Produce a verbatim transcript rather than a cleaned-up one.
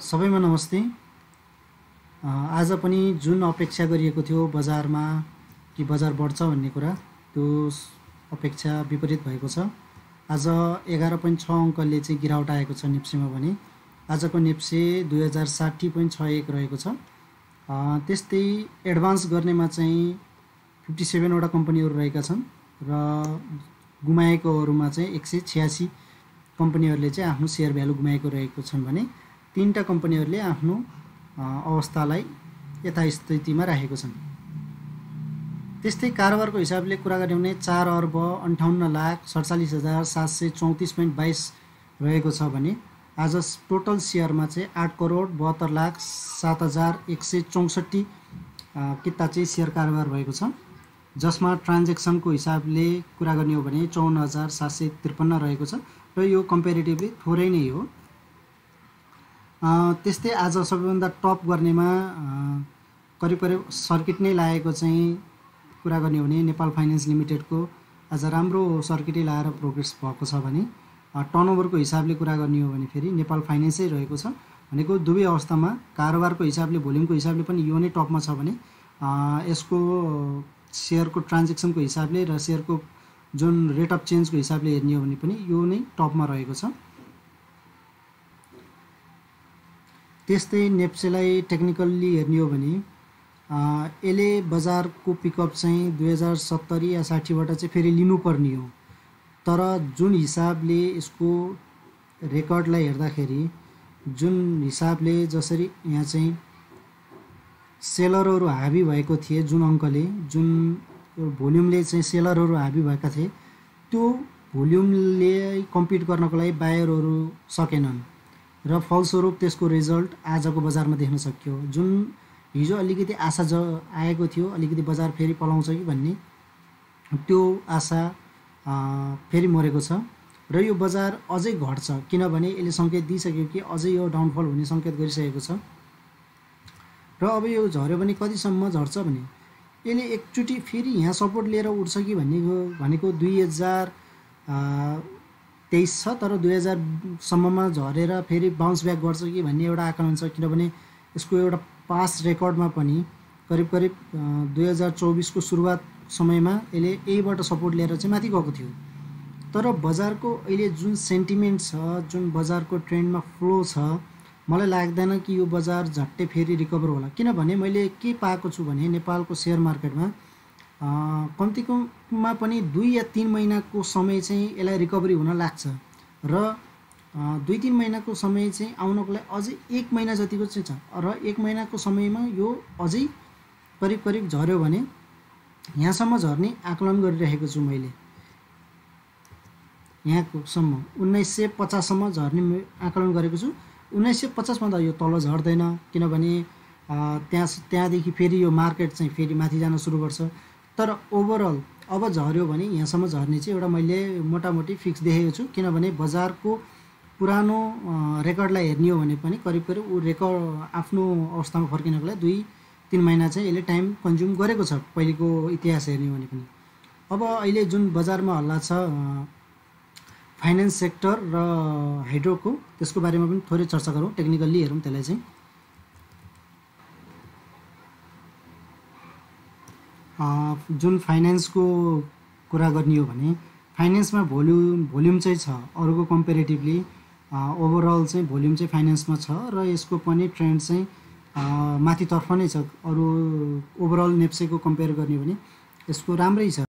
सबैमा नमस्ते। आज पनि जुन अपेक्षा गरिएको थियो बजारमा कि बजार बढ्छ भन्ने कुरा त्यो अपेक्षा विपरीत भएको छ। आज एघार पोइन्ट छ अङ्कले चाहिँ गिरावट आएको छ निफ्सीमा भने आजको निफ्सी दुई हजार साठी पोइन्ट छ एक रहेको छ। त्यस्तै एडभान्स गर्नेमा चाहिँ फिफ्टी सेभेनवटा कम्पनीहरू रहेका छन् र गुमाएकोहरूमा चाहिँ एक सय छ्यासी कम्पनीहरूले चाहिँ आफ्नो सेयर भ्यालु गुमाएको रहेको छन् भने तीनटा कम्पनीहरूले आफ्नो अवस्थालाई यथास्थितिमा राखेको छन्। त्यस्तै कारोबारको हिसाबले कुरा गर्ने भने चार अर्ब अन्ठाउन्न लाख सडचालिस हजार सात सय चौतिस पोइन्ट बाइस रहेको छ भने आज टोटल सेयरमा चाहिँ आठ करोड बहत्तर लाख सात हजार एक सय चौसठी किता चाहिँ सेयर कारोबार भएको छ, जसमा ट्रान्जेक्सनको हिसाबले कुरा गर्ने हो भने चौन्न हजार सात सय त्रिपन्न रहेको छ र यो कम्पेरिटिभली थोरै नै हो। त्यस्तै आज सबैभन्दा टप गर्नेमा करिब करिब सर्किट नै लागेको चाहिँ कुरा गर्ने हो भने नेपाल फाइनेन्स लिमिटेडको आज राम्रो सर्किटै लाएर प्रोग्रेस भएको छ भने टर्नओभरको हिसाबले कुरा गर्ने हो भने फेरि नेपाल फाइनेन्सै रहेको छ। भनेको दुवै अवस्थामा कारोबारको हिसाबले भोल्युमको हिसाबले पनि यो नै टपमा छ भने यसको सेयरको ट्रान्जेक्सनको हिसाबले र सेयरको जुन रेट अफ चेन्जको हिसाबले हेर्ने हो भने पनि यो नै टपमा रहेको छ। त्यस्तै नेप्सेलाई टेक्निकल्ली हेर्ने हो भने यसले बजारको पिकअप चाहिँ दुई हजार सत्तरी या साठीबाट चाहिँ फेरि लिनुपर्ने हो, तर जुन हिसाबले यसको रेकर्डलाई हेर्दाखेरि जुन हिसाबले जसरी यहाँ चाहिँ सेलरहरू हाबी भएको थिए, जुन अङ्कले जुन भोल्युमले चाहिँ सेलरहरू हाबी भएका थिए त्यो भोल्युमले कम्पिट गर्नको लागि बायरहरू सकेनन् र फलस्वरूप त्यसको रिजल्ट आजको बजारमा देख्न सकियो। जुन हिजो अलिकति आशा ज आएको थियो अलिकति बजार फेरि पलाउँछ कि भन्ने त्यो आशा फेरि मरेको छ र यो बजार अझै घट्छ, किनभने यसले सङ्केत दिइसक्यो कि अझै यो डाउनफल हुने सङ्केत गरिसकेको छ र अब यो झऱ्यो भने कतिसम्म झर्छ भने यसले एकचोटि फेरि यहाँ सपोर्ट लिएर उठ्छ कि भन्ने भनेको दुई हजार तेइस छ, तर दुई हजारसम्ममा झरेर फेरि बााउन्स ब्याक गर्छ कि भन्ने एउटा आकलन छ, किनभने यसको एउटा पास्ट रेकर्डमा पनि करिब करिब दुई हजार चौबिसको सुरुवात समयमा यसले यहीबाट सपोर्ट लिएर चाहिँ माथि गएको थियो। तर बजारको अहिले जुन सेन्टिमेन्ट छ, जुन बजारको ट्रेन्डमा फ्लो छ, मलाई लाग्दैन कि यो बजार झट्टै फेरि रिकभर होला, किनभने मैले के पाएको छु भने नेपालको सेयर मार्केटमा कम्ती कममा पनि दुई या तीन महिनाको समय चाहिँ यसलाई रिकभरी हुन लाग्छ र दुई तीन महिनाको समय चाहिँ आउनको लागि अझै एक महिना जतिको चाहिँ छ र एक महिनाको समयमा यो अझै करिब करिब झऱ्यो भने यहाँसम्म झर्ने आकलन गरिरहेको छु मैले। यहाँसम्म उन्नाइस सय पचाससम्म झर्ने आकलन गरेको छु। उन्नाइस सय पचासभन्दा यो तल झर्दैन, किनभने त्यहाँ त्यहाँदेखि फेरि यो मार्केट चाहिँ फेरि माथि जान सुरु गर्छ। तर ओभरअल अब झऱ्यो भने यहाँसम्म झर्ने चाहिँ एउटा मैले मोटामोटी फिक्स देखेको छु, किनभने बजारको पुरानो रेकर्डलाई हेर्ने हो भने पनि करिब करिब ऊ रेकर्ड आफ्नो अवस्थामा फर्किनको लागि दुई तिन महिना चाहिँ यसले टाइम कन्ज्युम गरेको छ पहिलेको इतिहास हेर्ने हो भने पनि। अब अहिले जुन बजारमा हल्ला छ फाइनेन्स सेक्टर र हाइड्रोको, त्यसको बारेमा पनि थोरै चर्चा गरौँ, टेक्निकल्ली हेरौँ त्यसलाई चाहिँ। जुन फाइनेन्सको कुरा गर्ने हो भने फाइनेन्समा भोल्युम भोल्युम चाहिँ छ अरूको कम्पेरिटिभली, ओभरअल चाहिँ भोल्युम चाहिँ फाइनेन्समा छ र यसको पनि ट्रेन्ड चाहिँ माथितर्फ नै छ। अरू ओभरअल नेप्सेको कम्पेयर गर्ने हो भने यसको राम्रै छ।